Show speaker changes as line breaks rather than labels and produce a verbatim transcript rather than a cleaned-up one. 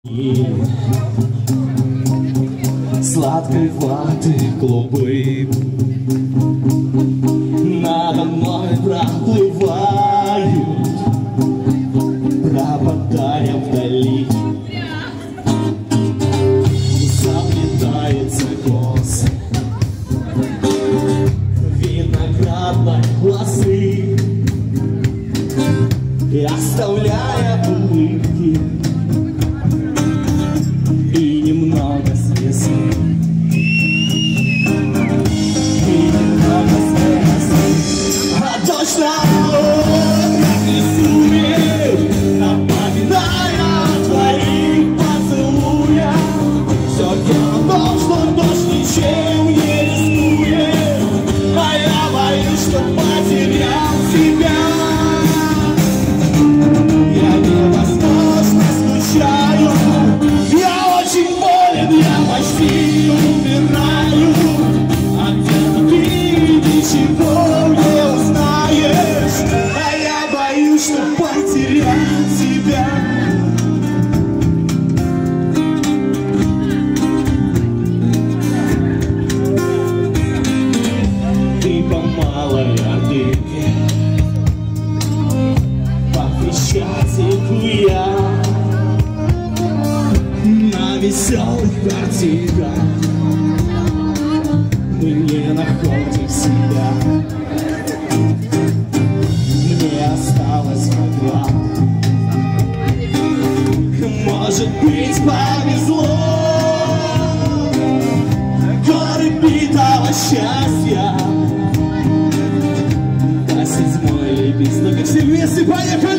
Сладкой ваты клубы надо мной проплывают, пропадая вдали. Заплетается кос виноградной лозы, оставляя улыбки и немного слез. И немного слез. А дождь на как рисует, напоминая о твоих поцелуях. Все дело в том, что дождь ничем не рискует, а я боюсь, что потерял тебя. Я невозможно скучаю, я очень болен, я почти умираю, а где-то ты ничего не узнаешь, а я боюсь, что потерял тебя. Ты по малой ордынке, по Крещатику я на веселых картинках. Мы не находим себя. Мне осталось врага. Может быть, повезло. Горы битого счастья. А седьмой лепесток, и все вместе поехали!